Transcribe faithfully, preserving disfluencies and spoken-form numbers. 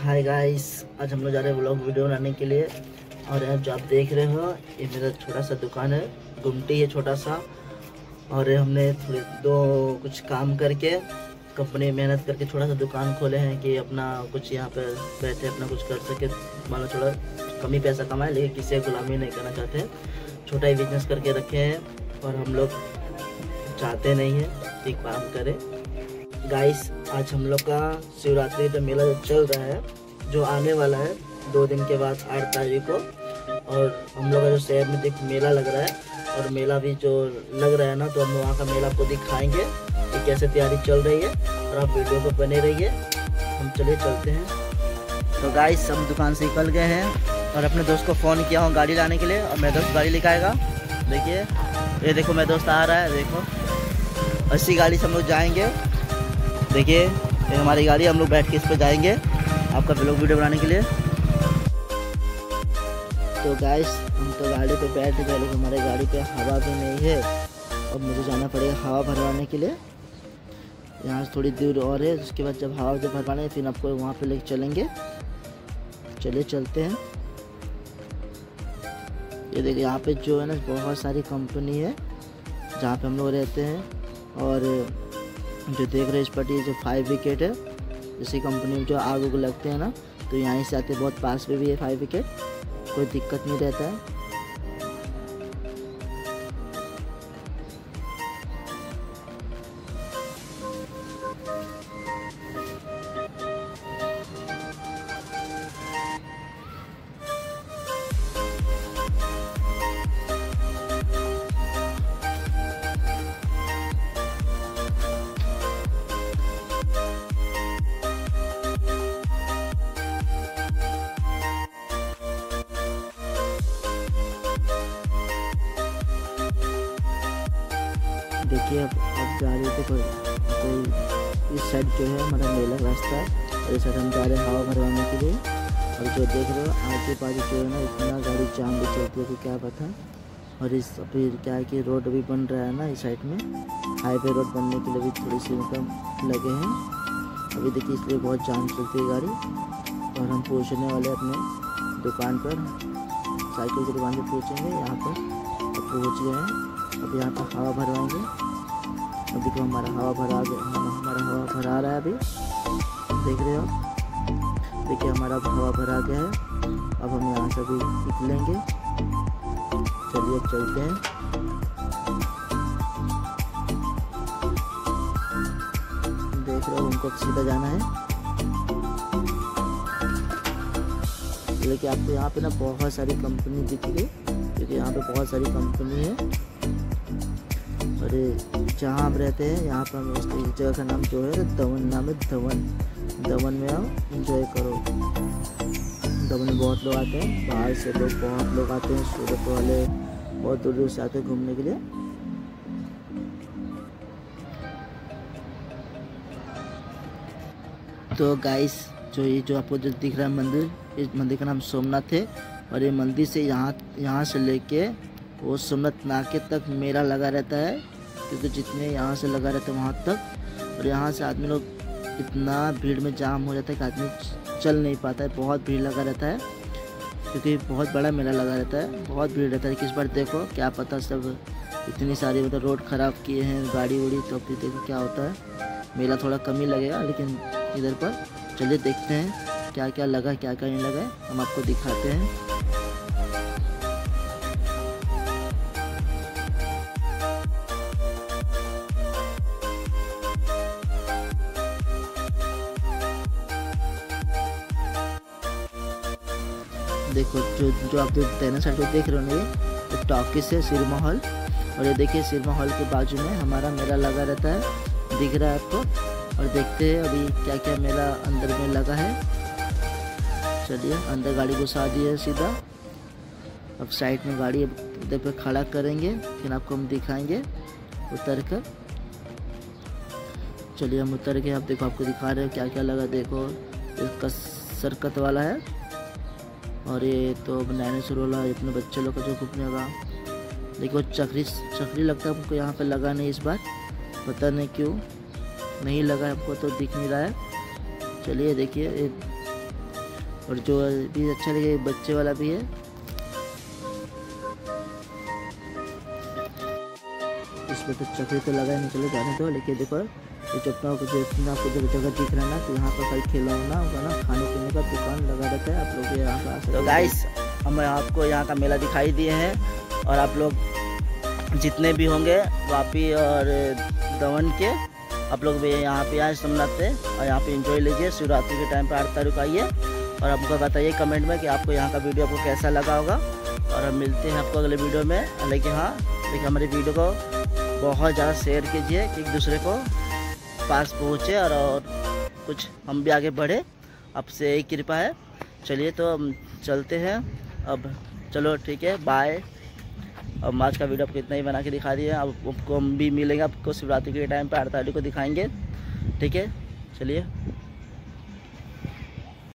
Hi guys, आज हम लोग जा रहे हैं व्लॉग वीडियो बनाने के लिए। और यहाँ जो आप देख रहे हो ये मेरा छोटा सा दुकान है, गुमटी है छोटा सा। और हमने थोड़े दो कुछ काम करके कंपनी मेहनत करके छोटा सा दुकान खोले हैं कि अपना कुछ यहाँ पर बैठे अपना कुछ कर सके। मान लो थोड़ा कम ही पैसा कमाए लेकिन किसी गुलामी नहीं करना चाहते, छोटा ही बिजनेस करके रखे हैं। और हम लोग चाहते नहीं है कि काम करें। गाइस, आज हम लोग का शिवरात्रि का मेला जो चल रहा है, जो आने वाला है दो दिन के बाद आठ तारीख को। और हम लोग का जो शहर में देख मेला लग रहा है और मेला भी जो लग रहा है ना, तो हम वहाँ का मेला आपको दिखाएंगे कि कैसे तैयारी चल रही है। और आप वीडियो को बने रहिए। हम चलिए चलते हैं। तो गाइस, हम दुकान से निकल गए हैं और अपने दोस्त को फ़ोन किया हूँ गाड़ी लाने के लिए। और मेरा दोस्त गाड़ी लेकर आएगा। देखिए ये देखो मेरा दोस्त आ रहा है। देखो अस्सी गाड़ी से हम लोग जाएंगे। देखिए ये हमारी गाड़ी, हम लोग बैठ के इस पर जाएंगे आपका व्लॉग वीडियो बनाने के लिए। तो गाइस, हम तो गाड़ी पे बैठ गए लेकिन हमारे गाड़ी पे हवा भी नहीं है। अब मुझे जाना पड़ेगा हवा भरवाने के लिए। यहाँ से थोड़ी दूर और है, उसके बाद जब हवा जब भरवाने फिर आपको वहाँ पे लेके चलेंगे। चलिए चलते हैं। ये देखिए यहाँ पे जो है ना बहुत सारी कंपनी है जहाँ पे हम लोग रहते हैं। और जो देख रहे हैं इस पर ये जो फाइव विकेट है, इसी कंपनी में जो आग उग लगते हैं ना, तो यहाँ से आते बहुत पास में भी है फाइव विकेट, कोई दिक्कत नहीं रहता है। देखिए अब अब जा रहे थे कोई कोई इस साइड जो है हमारा मेला रास्ता है और इस साइड हम जा रहे हैं हवा भरवाने के लिए। और जो देख रहे हो आगे पागे जो है ना इतना गाड़ी जाम भी चलती है कि क्या पता। और इस फिर क्या है कि रोड भी बन रहा है ना इस साइड में, हाईवे रोड बनने के लिए भी थोड़ी सी मतलब लगे हैं अभी। देखिए इसलिए बहुत जाम चलती है गाड़ी। और हम पहुँचने वाले अपने दुकान पर, साइकिल की दुकान पर पहुँचेंगे। यहाँ पर अब पहुँच गए हैं। अब यहाँ पर हवा भरवाएंगे। अब देखो हमारा हवा भरा गया, हमारा हवा भरा रहा है अभी, देख रहे हो। देखिए हमारा हवा भरा गया है। अब हम यहाँ से भी निकलेंगे। चलिए अब चलते हैं। देख रहे हो उनको सीधा जाना है। लेकिन आपको यहाँ पे ना बहुत सारी कंपनी दिख रही है, क्योंकि यहाँ पे बहुत सारी कंपनी है। और जहाँ हम रहते हैं यहाँ पर हम इस जगह का नाम जो है दमन नाम है, दमन। दमन में आओ, एंजॉय करो। दमन में बहुत लोग आते हैं, बाहर से लोग बहुत लोग आते हैं, सूरत वाले बहुत दूर दूर से आते हैं घूमने के लिए। तो गाइस, जो ये जो आपको जो दिख रहा है मंदिर, इस मंदिर का नाम सोमनाथ है। और ये मंदिर से यहाँ यहाँ से लेके वो सोमनाथ नाके तक मेला लगा रहता है, क्योंकि जितने यहाँ से लगा रहता है वहाँ तक। और यहाँ से आदमी लोग इतना भीड़ में जाम हो जाता है कि आदमी चल नहीं पाता है, बहुत भीड़ लगा रहता है, क्योंकि बहुत बड़ा मेला लगा रहता है, बहुत भीड़ रहता है। किस बार देखो क्या पता, सब इतनी सारी मतलब रोड ख़राब किए हैं गाड़ी उड़ी, तो फिर देखो क्या होता है। मेला थोड़ा कम ही लगेगा लेकिन इधर पर। चलिए देखते हैं क्या क्या लगा क्या क्या नहीं लगा, हम आपको दिखाते हैं। देखो जो जो आप दाहिने साइड को देख रहे हो ये टॉकीज है सिनेमा हॉल। और ये देखिए सिनेमा हॉल के बाजू में हमारा मेला लगा रहता है, दिख रहा है आपको। और देखते हैं अभी क्या क्या मेला अंदर में लगा है। चलिए अंदर गाड़ी घुसा दी है सीधा। अब साइड में गाड़ी इधर पे खड़ा करेंगे, फिर आपको हम दिखाएंगे उतर कर। चलिए हम उतर के, अब देखो आपको दिखा रहे हो क्या क्या लगा। देखो इसका सरकत वाला है, और ये तो डायनासोर वाला अपने बच्चे लोग का जो घूमने का। देखो चक्री चक्री लगता है हमको यहाँ पे लगा नहीं इस बार, पता नहीं क्यों नहीं लगा, हमको तो दिख नहीं रहा है। चलिए देखिए और जो भी अच्छा लगे बच्चे वाला भी है। इसमें तो चक्री तो लगा नहीं, चलो जाने दो। लेकिन देखो ये जो अपना जो आपको जो जगह दिख रहा है ना, तो यहाँ पर कई खिलौना होगा ना, खाने पीने का दुकान लगा रहता है। आप लोग यहाँ पर तो गाइस हम आपको यहाँ का मेला दिखाई दिए हैं, और आप लोग जितने भी होंगे वापी और दमन के, आप लोग भी यहाँ पे आए सोमनाथ पे, और यहाँ पे एंजॉय लीजिए। शिवरात्रि के टाइम पे आठ तारीख आइए, और आपको बताइए कमेंट में कि आपको यहाँ का वीडियो आपको कैसा लगा होगा। और हम मिलते हैं आपको अगले वीडियो में। लेकिन हाँ, देखिए हमारी वीडियो को बहुत ज़्यादा शेयर कीजिए कि एक दूसरे को पास पहुँचे, और, और कुछ हम भी आगे बढ़े, आपसे यही कृपा है। चलिए तो हम चलते हैं अब, चलो ठीक है, बाय। अब आज का वीडियो आपको इतना ही बना के दिखा दिया। अब आपको हम भी मिलेंगे आपको शिवरात्रि के टाइम पे, आठ तारीख को दिखाएंगे, ठीक है। चलिए।